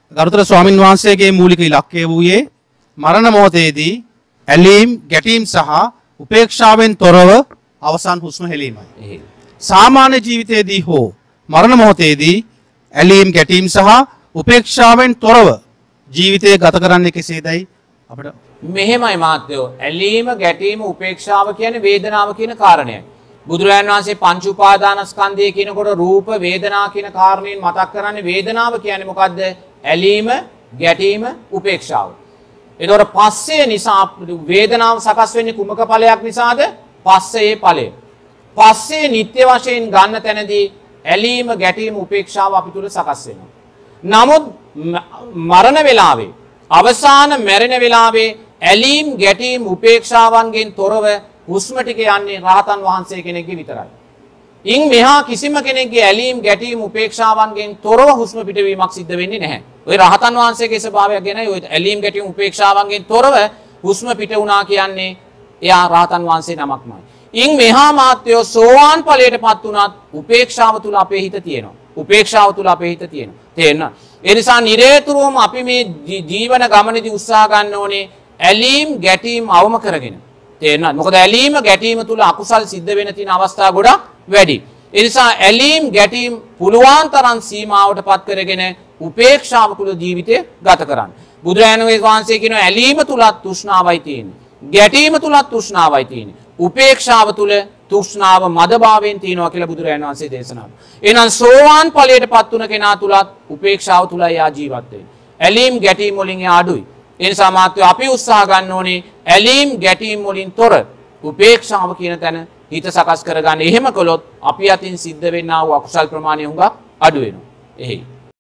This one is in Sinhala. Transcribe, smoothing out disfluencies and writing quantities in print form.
ගරුතර ස්වාමින් වහන්සේගේ මූලික ඉලක්කය වූයේ මරණ මොහොතේදී ඇලීම් ගැටීම් සහ උපේක්ෂාවෙන් තොරව අවසන් හුස්ම හෙලීමයි. සාමාන්‍ය ජීවිතයේදී හෝ මරණ මොහොතේදී ඇලීම් ගැටීම් සහ උපේක්ෂාවෙන් තොරව ජීවිතය ගත කරන්නේ කෙසේදයි අපිට මෙහෙමයි මාත්‍යෝ. ඇලීම ගැටීම උපේක්ෂාව කියන්නේ වේදනාව කියන කාරණයයි. බුදුරජාණන් වහන්සේ පංච උපාදානස්කන්ධය කියනකොට රූප වේදනා කියන කාරණේන් මතක් කරන්නේ වේදනාව කියන්නේ මොකද්ද? ඇලීම ගැටීම උපේක්ෂාව. එතකොට පස්සේ නිසා වේදනාව සකස් වෙන්නේ කුමක ඵලයක් නිසාද? පස්සේ ඵලය. පස්සේ නිත්‍ය වශයෙන් ගන්න තැනදී ඇලීම ගැටීම උපේක්ෂාව අපි තුල සකස් වෙනවා. නමුත් මරණ වේලාවේ අවසාන මැරෙන වේලාවේ ඇලීම් ගැටීම් උපේක්ෂාවන්ගෙන් තොරව හුස්ම ටික යන්නේ රහතන් වහන්සේ කෙනෙක්ගේ විතරයි. ඉන් මෙහා කිසිම කෙනෙක්ගේ ඇලීම් ගැටීම් උපේක්ෂාවන්ගෙන් තොරව හුස්ම පිටවීමක් සිද්ධ වෙන්නේ නැහැ. ඔය රහතන් වහන්සේගේ ස්වභාවය ගැනයි ඔය ඇලීම් ගැටීම් උපේක්ෂාවන්ගෙන් තොරව හුස්ම පිට වුණා කියන්නේ එයා රහතන් වහන්සේ නමක්මයි. ඉන් මෙහා මාත්‍යෝ සෝවාන් ඵලයටපත් වුණත් උපේක්ෂාව තුල අපේ හිත තියෙනවා. උපේක්ෂාව තුල අපේ හිත තියෙනවා. තේරෙනවද? ඒ නිසා නිරේතුරුවම අපි මේ ජීවන ගමනේදී උත්සාහ ගන්න ඕනේ ඇලීම් ගැටීම් අවම කරගෙන. තේරෙනවද? මොකද ඇලීම ගැටීම තුල අකුසල් සිද්ධ වෙන තියෙන අවස්ථා ගොඩක් වැඩි. ඒ නිසා ඇලීම් ගැටීම් පුළුවන් තරම් සීමාවටපත් කරගෙන උපේක්ෂාව තුල ජීවිතය ගත කරන්න. බුදුරජාණන් වහන්සේ කියනවා ඇලීම තුලත් තෘෂ්ණාවයි තියෙන්නේ. ගැටීම තුලත් තෘෂ්ණාවයි තියෙන්නේ. උපේක්ෂාව තුල තෘෂ්ණාව මදභාවයෙන් තියෙනවා කියලා බුදුරජාණන් වහන්සේ දේශනා කළා. එහෙනම් සෝවාන් ඵලයටපත් වුණ කෙනා තුලත් උපේක්ෂාව තුලයි යා ජීවත් වෙන්නේ. ඇලීම් ගැටීම් වලින් එයා අඩුයි. ඒ නිසා මාත්‍යෝ අපි උත්සාහ ගන්න ඕනේ ඇලීම් ගැටීම් වලින් තොර උපේක්ෂාව කියන තැන හිත සකස් කරගන්න. එහෙම කළොත් අපි අතින් සිද්ධ වෙන්නා වූ අකුසල් ප්‍රමාණය හුඟක් අඩු වෙනවා. එහෙයි